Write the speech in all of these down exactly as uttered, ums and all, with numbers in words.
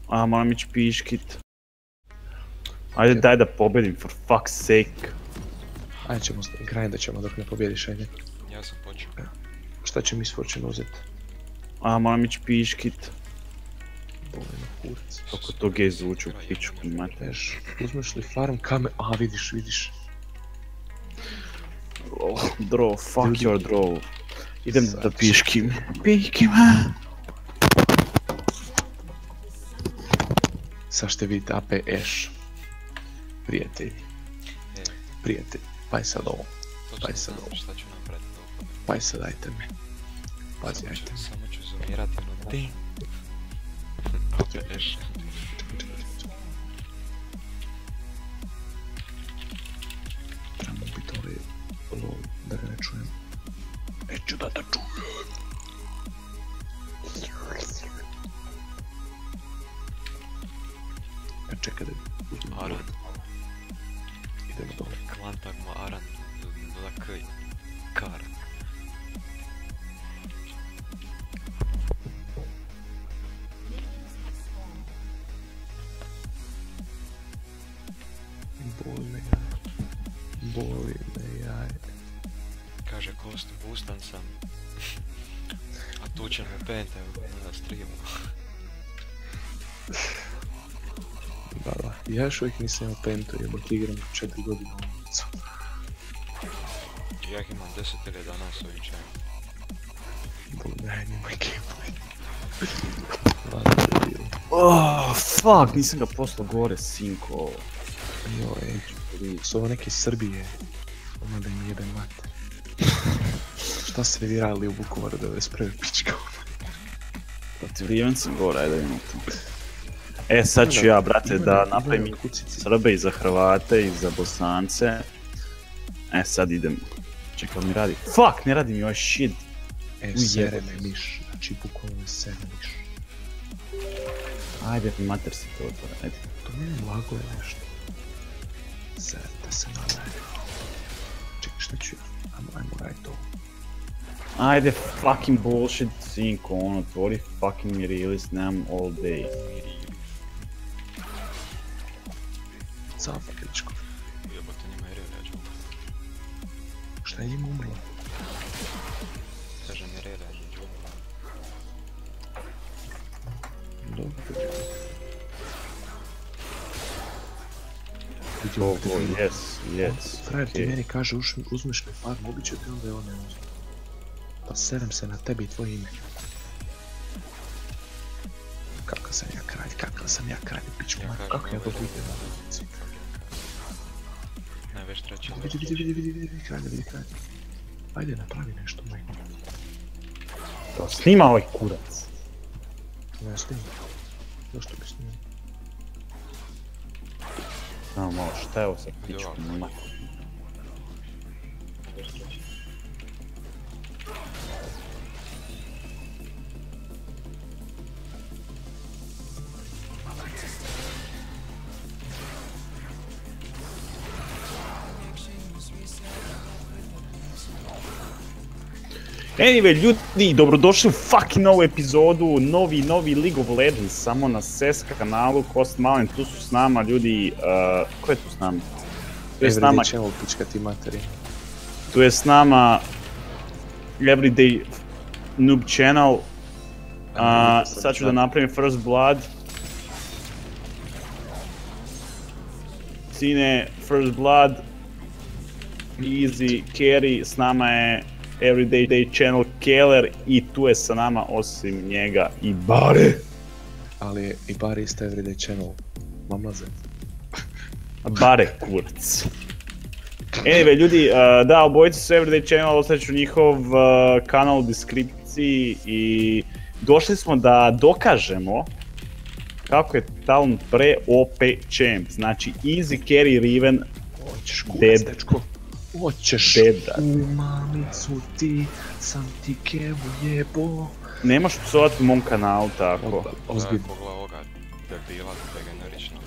A, moram ići piškit. Ajde, daj da pobedim, for fuck's sake. Ajde ćemo, grindat ćemo dok ne pobjediš, ajde. Ja sam počeo. Šta će Miss Fortune uzet? A, moram ići piškit. Boleno kurac. Kako to gej zvuči u pičku, mateš. Uzmeš li farm kame... A, vidiš, vidiš. Oh, draw, fuck your draw. Idem da piškim. Piškim, ha! Sad ćete vidjeti A P Ashe. Prijatelji. Prijatelji. Paj sad ovo. Paj sad ovo. Šta ću napraviti ovo? Paj sad ajte me. Pazi, ajte me. Samo ću zoomirati na ding. A P Ashe. Trebamo biti ovaj lol, da ga ne čujem. Neću da da čujem. Ja čekaj da uzmem Aran. Idemo dole. Klantagma Aran. Da kaj. Kar. Boli me jaj. Boli me jaj. Kaže Kost, boostan sam. A tu ćemo pente na streamu. Da, da. Ja još uvijek nisam imao pentu, jebot igram četiri godine u ulicu. Ja ih imam deset ili jedanaest s ovim čajem. Boli me jaj, nimaj gameplay. Oh, fuck, nisam ga poslao gore, sinko. Joj, su ovo neke Srbije. Ono da im jebe mater. Šta ste vi radili u Vukovaru devedeset prve pička? Protiv Rivenca gore, ajde vidimo to. E, sad ću ja, brate, da napravim Srbe i za Hrvate i za Bosance. E, sad idem. Čekaj, mi radi? Fuck, ne radi mi ovaj shit. E, sere me miš. Znači, bukvalno sere miš. Ajde, mater si to otvore, ajde. To meni lago je nešto. Serete se na mene. Čekaj, šta ću ja? Ajmo, ajmo radit ovo. Ajde, fucking bullshit, sinko, ono, otvori fucking mi release, nemam all day. Zafa, pičko. Jebote, njima je relja džuga. Šta je njim umrlo? Kaže mi relja džuga. Dobro. Oh, oh, yes, yes. Frajer ti meni kaže uzmeš me farm, ubit ću te, onda je on ne uzme. Pa serem se na tebi i tvoje ime. Kakav sam ja kralj, kakav sam ja kralj, pičku mat, kako ja to budem na ulici. Najveć treći. Vidi, vidi, vidi, vidi, vidi, kralja, vidi kralja. Ajde, napravi nešto, majko. To snima ovaj kurac. Ne snima. Zašto bi snima? Samo malo, šta je ovo sa pičkom mat? Anyway, ljudi, dobrodošli u fucking novu epizodu, novi, novi League of Legends, samo na S E S kanalu, Kost Malen, tu su s nama ljudi, uh, ko je tu s nama? Tu je s nama, Everyday Channel, pička ti materi. tu je s nama Everyday Noob Channel, uh, sad ću da napravim First Blood. Sine, First Blood, Easy, Carry, s nama je Everyday Channel Keller i tu je sa nama osim njega i Bare. Ali i Bare isto Everyday Channel, mamlaze. Bare kurac. Anyway, ljudi, uh, da, obojice su Everyday Channel, ostavit ću njihov uh, kanal u deskripciji i došli smo da dokažemo kako je Talon pre O P champ, znači Easy Carry Riven Hoćeš kurac, dead. dečko. Hoćeš Dead. u mamicu ti, sam ti kevu jebo. Nemaš psovat u mom kanalu tako. Ozbiljno. Pogledaj ovoga debila degeneričnog.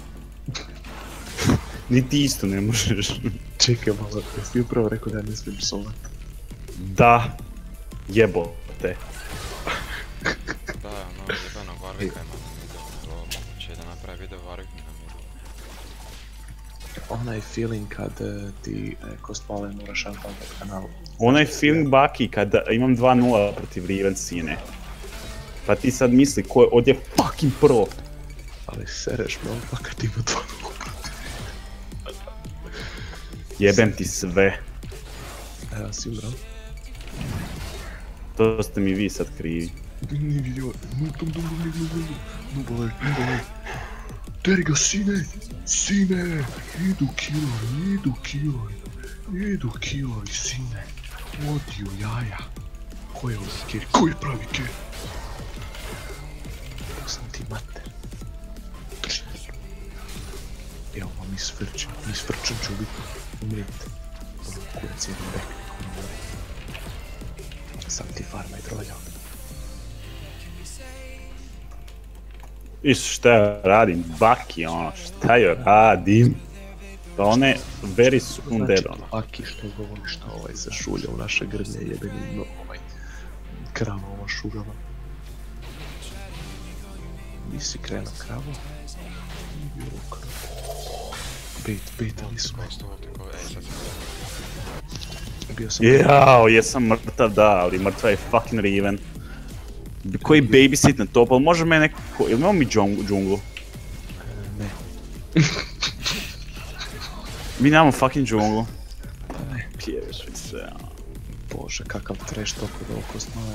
Ni ti isto ne možeš. Čekaj malo, jesi ti upravo rekao da ja ne smijem psovat? Da, jebote. Da, ono, jebenog Warwicka ima na video. ide Varg na miru. Onaj feeling kad eh, ti eh, Kost Male moraš uploadat kanal. Onaj feeling Baki kad imam dva nula protiv Riven Sine. Pa ti sad misli ko je ovdje fucking pro. Ali sereš me on pa kad ima dva nula. Jebem ti sve. Evo si ubrao. To ste mi vi sad krivi. Nije vidio, no tom dom dom dom dom no bolej, no bolej. Teri ga sine, sine, idu kiloj, idu kiloj, idu kiloj sine. Odi u jaja. Ko je ovdje kjer? Ko je pravi kjer? To sam ti mater. Drži. Evo vam isvrčen, isvrčen ću biti. Umrijeti. Ovo kurac jedan bek. Sam ti farma i droljao. Isto šta ja radim, Baki ono, šta ja radim? Da one very soon dead ono. Baki što govori što ovaj zašulja u naše grlje jebeni no, ovaj krava ova šugava. Nisi krenuo kravo? Nije bilo kravo. Bait, baitali smo. Bio sam... Jao, jesam mrtav da, ali mrtva je fucking Riven. Koji babysit na top, ali može me neko... Ili imamo mi džunglu? Ne. Mi nemamo fucking džunglu. Ne. Pjeveš mi se, ono. Bože, kakav trash toko da oko snove.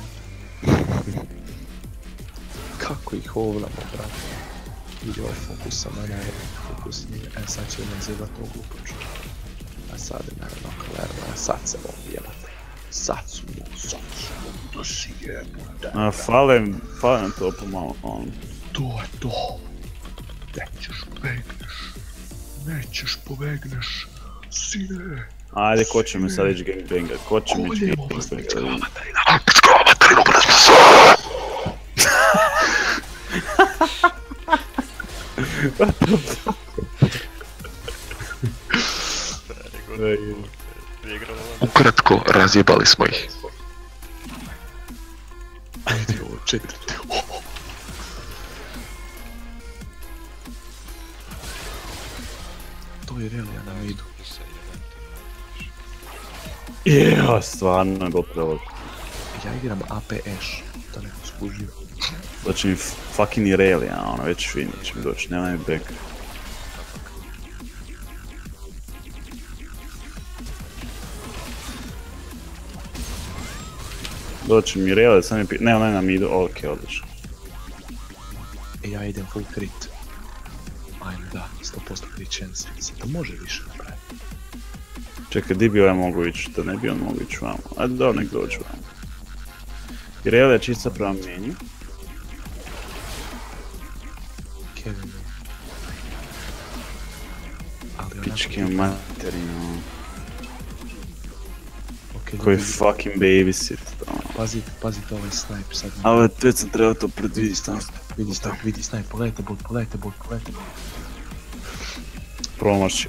Kako ih ovlamo, brate. Vidi ovaj fokus sa mene, fokus nije. E, sad će nam zjebat to glupoču. A sad je naravno kalerno, a sad se ovo jebate. Sad su mu, sad su mu, da si jebate. A, fale, fale na to pomalo, ono. To je to. Nećeš pobegneš. Nećeš pobegneš. Sine. Ajde, ko će me sad ići gangbanga, ko će me ići gangbanga. Ukratko, razjebali smo ih. Ajde ovo četvrte. To je Relija na midu. Jeo, stvarno je dopravo. Ja igram A P Š, da neko skužio. Doći mi fucking Irelia, ono, već vidim da će mi doći, nema mi back. Doći mi Irelia, sam mi pi... Ne, ona je na midu, okej, odlično. E, ja idem full crit. Ajme da, sto posto crit chance. Sad to može više napraviti. Čekaj, di bi ovaj mogu ići, da ne bi on mogu ići vamo. Ajde, dobro, nek dođu vamo. Irelia je čisto prema menju. Kevin. Ali onako... Pičke materinu. Okay, koji fucking babysit. Pazite, pazite ovaj snipe sad. Ali već sam trebao to predvidjeti. Vidi snipe, vidi snipe, pogledajte bot, pogledajte bot, pogledajte bot. Promaši.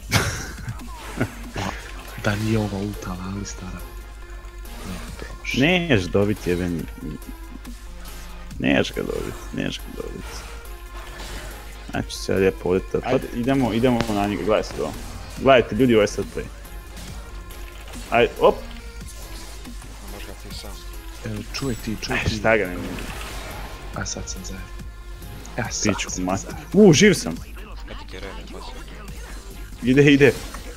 Da nije ova ultala, ali stara. Ne, promaši. Neš dobiti jebeni. Neš ga dobiti, neš ga dobiti. Znači se ja lijepo ovdje tad. Ajde, idemo, idemo na njega, gledaj se ovo. Gledajte ljudi, ovo je sad play. Ajde, op! Možda ti sam. Evo, čuj ti, čuj Aj, ti. šta ga ne vidim. A sad sam zajedno. Ja sad Pičku sam mater. zajedno. Uuu, živ sam. Eto ti Rene, pa se. Ide, ide.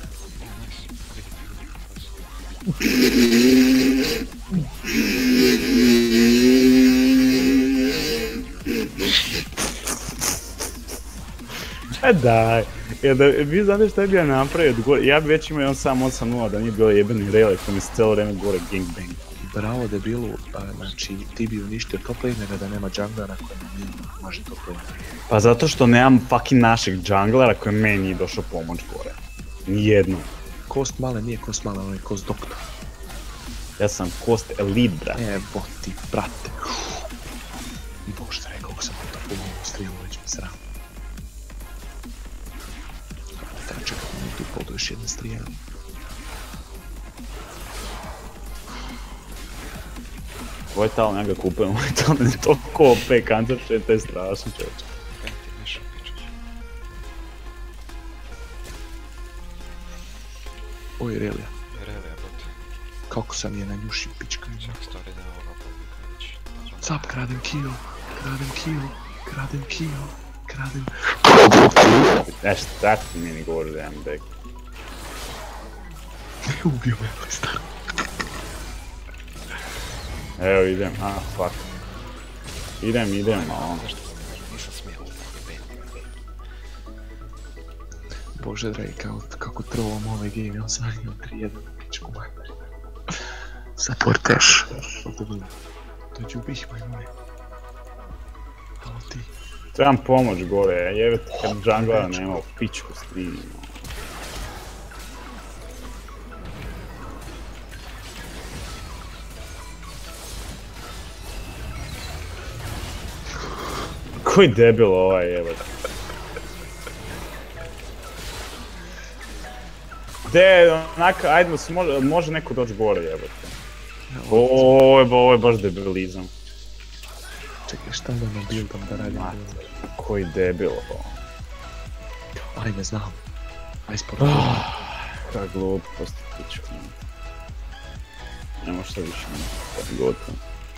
E daj, jer da vi znate šta je bio napravio od gore, ja bi već imao on sam osam nula da nije bilo jebeni relay koji mi se cijelo vreme gore gangbang. Bravo debilu, a, znači ti bi uništio top lanera da nema junglera koji mi može top laner. Pa zato što nemam fucking našeg junglera koji meni nije došao pomoć gore. Nijedno. Kost male nije kost male, on je kost doktor. Ja sam kost elite, brat. Evo ti, brate. Bože, rekao sam to pogledao streamu, već mi sram. Treba čekati mi tu podu još jedne strijene. Ovaj tal ja ga kupujem, ovaj tal je toliko O P, Counter Shade, to je strašno čovječe. Kaj ti nešto pričaš? Oj, Relija. Relija bot. Kako sam je na njuši, pička. Čak stvari da je ovoga publika već. Zap, kradem kill, kradem kill, kradem kill, kradem... E šta ti meni govori da imam dek? Ubio me, Alistar. Evo idem, a fuck. Idem, idem, a on. Nisam smio uvijem. Bože dragi, kako, kako trvom ovaj game, on sam imao tri jedan pičku majmeri. Supporteš. Dođi ubih majmune. Halo ti. Trebam pomoć gore, jebate kad junglera nema u pičku streamu. Koji debil ovaj jebate. De, onak, ajde, može, može neko doći gore jebate. Ovo je, ovo je baš debilizam. Čekaj, šta da me buildam da radim? Koji debil ovo. Ajme, znam. Aj sporno. Kak glup, posti pičku. Ne može se više ne, gotovo.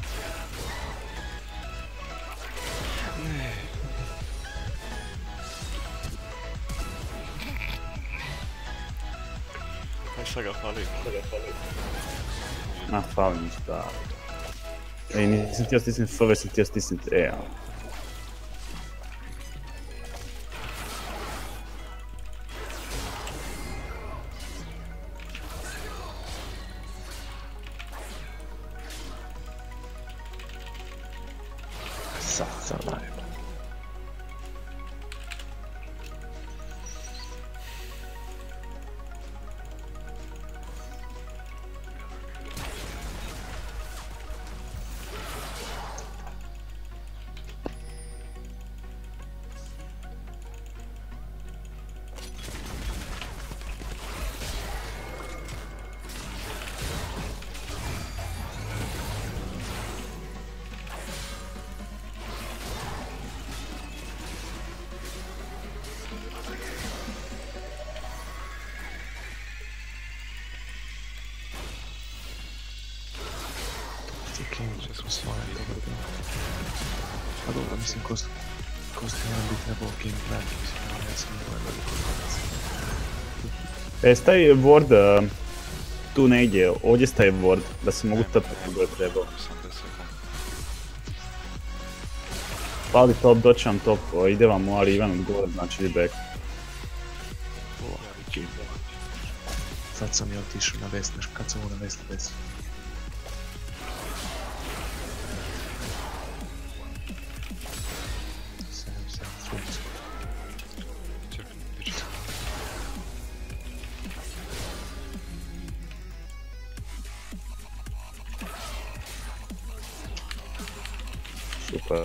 Aj sad ga falim. Na, fali mi šta. Ej, nisam htio stisnit F, već sam htio stisnit E, ali... Sad, sad radim. Če smo svoje, dobro bilo. Pa dobro, mislim, Kost... Kostijan bi trebao game plan, mislim, ali ja sam imao veliko konac. E, stavi ward uh, tu negdje, ovdje stavi ward, da se mogu tapati nego je trebao. Pali top, doći vam top, o, ide vam moja Riven od gore, znači ide back. Sad sam ja otišao na vest, znaš kad sam ovo na vest desio. Sedem, sedem, sunce. Čekaj, pička. Super.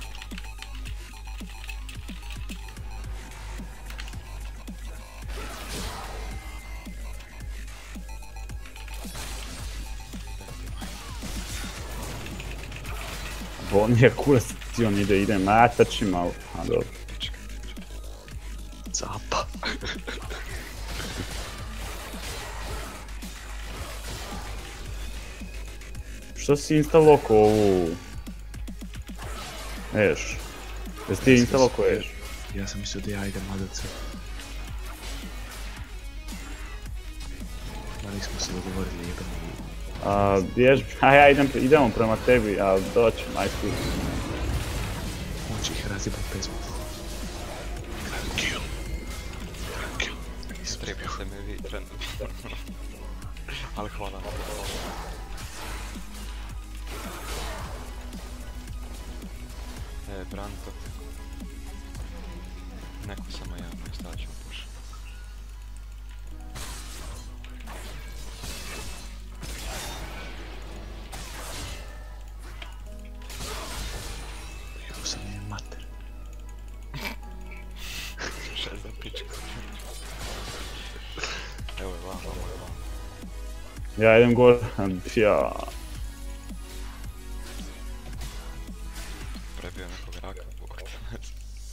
Bo nije kurac, ti on ide, ide, ma trči malo, a dobro. Zapa. Što si instaloko ovu... Eš? Jesi ti instaloko Eš? Ja sam mislio da ja idem na D C. Ma nismo se dogovorili jedan i... A, ješ, a ja idem, idemo prema tebi, a doćem, aj ti. On će ih razibat bez me. Grab kill. Grab kill. Trebio se me vi, trend. Ali hvala. E, Branto. Neko samo ja, ne stavit ću push. Jel sam je mater. Šest za pičku. Evo je vam, ovo je vam. Ja idem gore, ja... Prebio nekog raka, bukot.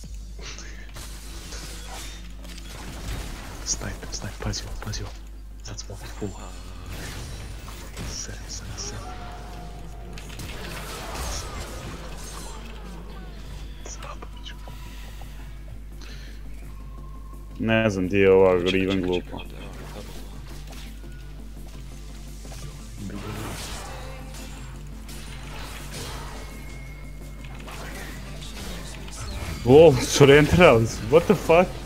Sniper, sniper, pazi ovo, pazi ovo. sad smo full. Sedam, sedam, sedam. Zabavit ću. Ne znam di je ova Riven glupa. Wow, surrenderali su, what the fuck?